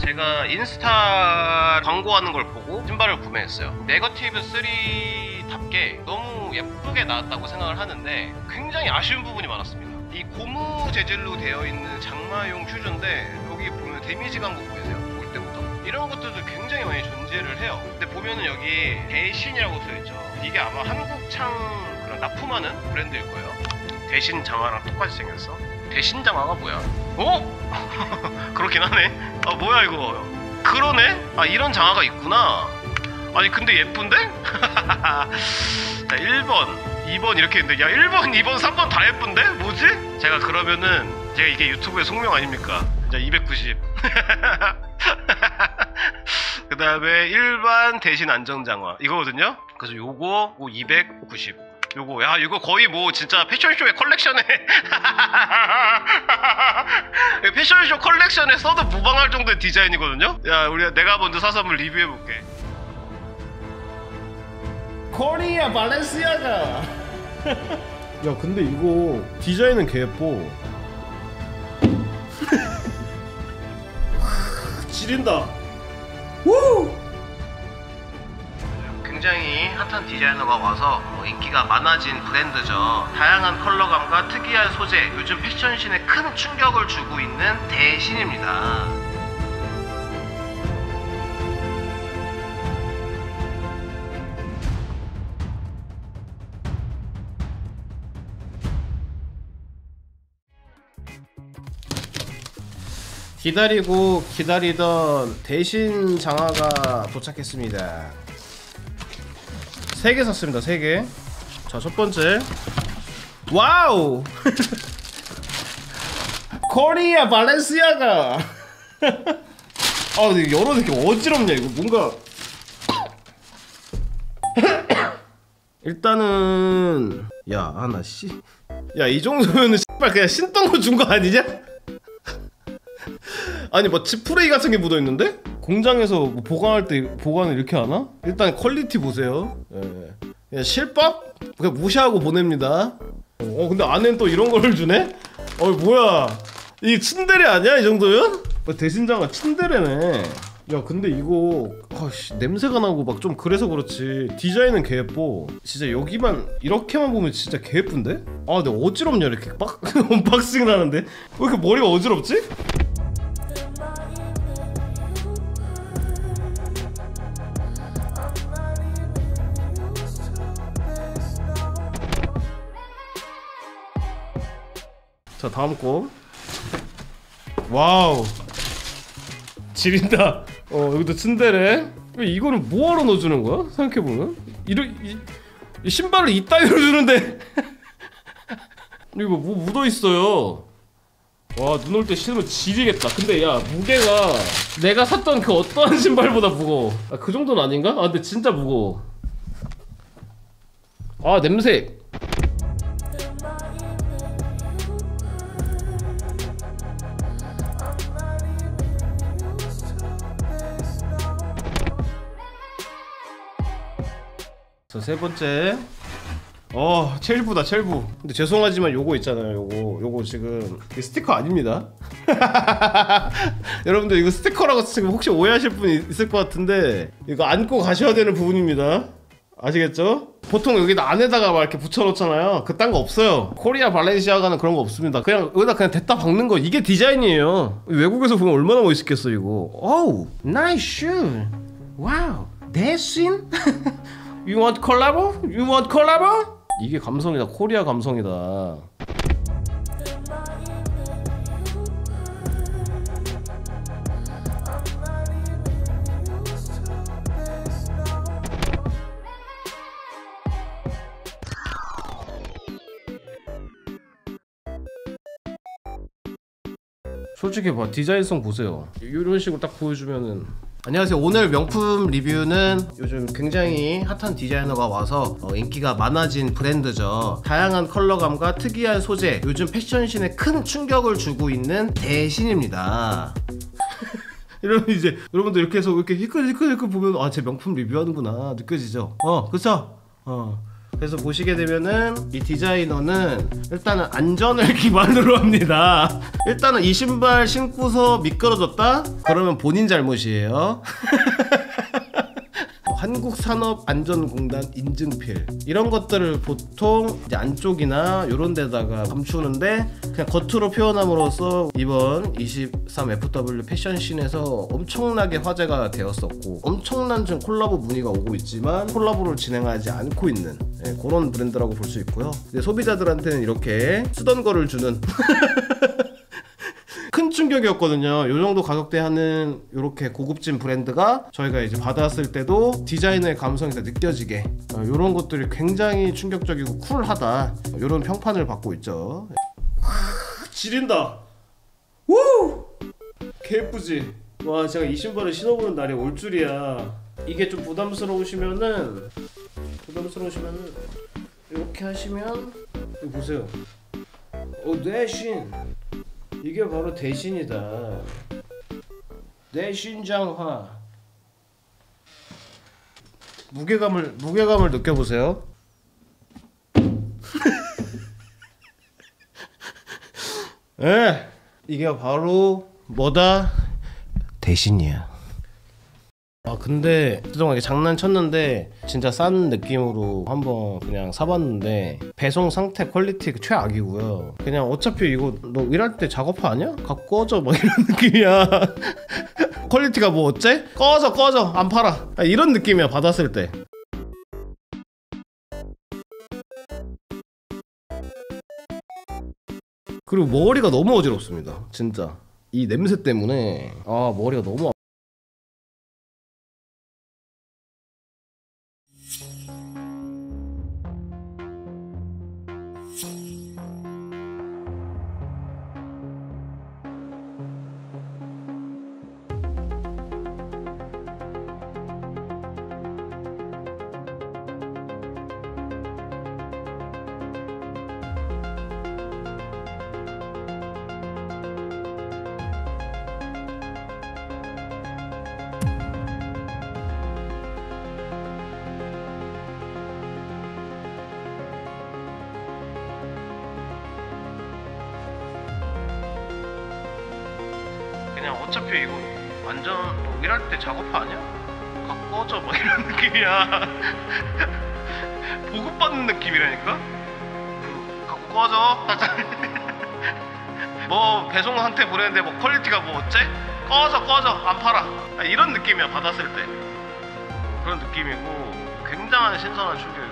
제가 인스타 광고하는 걸 보고 신발을 구매했어요. 네거티브 3답게 너무 예쁘게 나왔다고 생각을 하는데 굉장히 아쉬운 부분이 많았습니다. 이 고무 재질로 되어 있는 장마용 슈즈인데 여기 보면 데미지 간 거 보이세요? 올 때부터 이런 것들도 굉장히 많이 존재를 해요. 근데 보면은 여기 대신이라고 써있죠. 이게 아마 한국창 그런 납품하는 브랜드일 거예요. 대신 장화랑 똑같이 생겼어. 대신 장화가 뭐야? 어? 그렇긴 하네. 아 뭐야 이거. 그러네? 아 이런 장화가 있구나. 아니 근데 예쁜데? 자 1번 2번 이렇게 있는데 야 1번 2번 3번 다 예쁜데? 뭐지? 제가 그러면은 제가 이게 유튜브의 속명 아닙니까? 자 290 그 다음에 일반 대신 안정장화 이거거든요? 그래서 요거 290 요거 야 이거 거의 뭐 진짜 패션쇼의 컬렉션에 패션쇼 컬렉션에 써도 무방할 정도의 디자인이거든요? 야 내가 먼저 사서 한번 리뷰해볼게. 코리아 발렌시아가 야 근데 이거 디자인은 개 예뻐. 지린다. 우! 굉장히 핫한 디자이너가 와서 인기가 많아진 브랜드죠. 다양한 컬러감과 특이한 소재, 요즘 패션씬에 큰 충격을 주고 있는 대신입니다. 기다리고 기다리던 대신 장화가 도착했습니다. 3개 샀습니다. 3개. 자, 첫 번째. 와우! 코리아 발렌시아가. 아, 근데 열어도 이렇게 어지럽냐 이거 뭔가. 일단은 야, 나 씨. 야, 이 정도면은 씨발 그냥 신던 거 준 거 아니냐? 아니 뭐 지프레이 같은 게 묻어있는데? 공장에서 뭐 보관할 때 보관을 이렇게 하나? 일단 퀄리티 보세요. 예. 그냥 실밥? 그냥 무시하고 보냅니다. 근데 안엔 또 이런 걸 주네? 뭐야 이 츤데레 아니야 이 정도면? 대신장가 츤데레네. 야 근데 이거 냄새가 나고 막 좀 그래서 그렇지 디자인은 개 예뻐. 진짜 여기만 이렇게만 보면 진짜 개 예쁜데? 아 근데 어지럽냐 이렇게 언박싱 나는데? 왜 이렇게 머리가 어지럽지? 자 다음 거. 와우 지린다. 여기도 츤데레. 왜 이거는 뭐하러 넣어주는 거야? 생각해보면 이 신발을 이따위로 주는데 이거 뭐 묻어있어요. 와 눈 올 때 신으면 지리겠다. 근데 야 무게가 내가 샀던 그 어떠한 신발보다 무거워. 그 정도는 아닌가? 근데 진짜 무거워. 냄새. 자, 세 번째. 첼부다 첼부. 근데 죄송하지만 요거 있잖아요. 요거 지금 스티커 아닙니다. 여러분들 이거 스티커라고 지금 혹시 오해하실 분이 있을 것 같은데 이거 안고 가셔야 되는 부분입니다. 아시겠죠? 보통 여기다 안에다가 막 이렇게 붙여놓잖아요. 그딴 거 없어요. 코리아 발렌시아가는 그런 거 없습니다. 여기다 그냥 댔다 박는 거. 이게 디자인이에요. 외국에서 보면 얼마나 멋있겠어 이거. 오우 나이스 슈. 와우 대신 You want collabo? You want collabo? 이게 감성이다. 코리아 감성이다. 솔직히 봐 디자인성 보세요. 이런 식으로 딱 보여주면은. 안녕하세요. 오늘 명품 리뷰는 요즘 굉장히 핫한 디자이너가 와서 인기가 많아진 브랜드죠. 다양한 컬러감과 특이한 소재, 요즘 패션씬에 큰 충격을 주고 있는 대신입니다. 이러면 이제 여러분들 이렇게 해서 이렇게 히클히클 보면 제 명품 리뷰하는구나 느껴지죠? 그쵸? 그래서 보시게 되면은 이 디자이너는 일단은 안전을 기반으로 합니다. 일단은 이 신발 신고서 미끄러졌다? 그러면 본인 잘못이에요. 한국산업안전공단 인증필 이런 것들을 보통 이제 안쪽이나 이런 데다가 감추는데 그냥 겉으로 표현함으로써 이번 23FW 패션씬에서 엄청나게 화제가 되었었고 엄청난 지금 콜라보 문의가 오고 있지만 콜라보를 진행하지 않고 있는 그런 브랜드라고 볼 수 있고요. 소비자들한테는 이렇게 쓰던 거를 주는 큰 충격이었거든요. 요 정도 가격대 하는 이렇게 고급진 브랜드가 저희가 이제 받았을 때도 디자이너의 감성이 다 느껴지게 이런 것들이 굉장히 충격적이고 쿨하다 이런 평판을 받고 있죠. 지린다. 우! 개 예쁘지? 와, 제가 이 신발을 신어보는 날이 올 줄이야. 이게 좀 부담스러우시면은 이렇게 하시면 이거 보세요. 대신 이게 바로 대신이다. 대신장화. 무게감을 느껴보세요. 예, 이게 바로 뭐다? 대신이야. 아 근데 그동안 장난쳤는데 진짜 싼 느낌으로 한번 그냥 사봤는데 배송 상태 퀄리티 최악이고요. 그냥 어차피 이거 너 일할 때 작업 아니야? 갖고 꺼져 막 이런 느낌이야. 퀄리티가 뭐 어째? 꺼져 안 팔아 이런 느낌이야 받았을 때. 그리고 머리가 너무 어지럽습니다 진짜. 이 냄새 때문에 머리가 너무 그냥 어차피 이거 완전 일할 때 작업 아니야? 갖고 꺼져 막 이런 느낌이야. 보급받는 느낌이라니까? 갖고 꺼져 뭐 배송 상태 보내는데 뭐 퀄리티가 뭐 어째? 꺼져 안 팔아 이런 느낌이야 받았을 때. 그런 느낌이고 굉장한 신선한 충격이고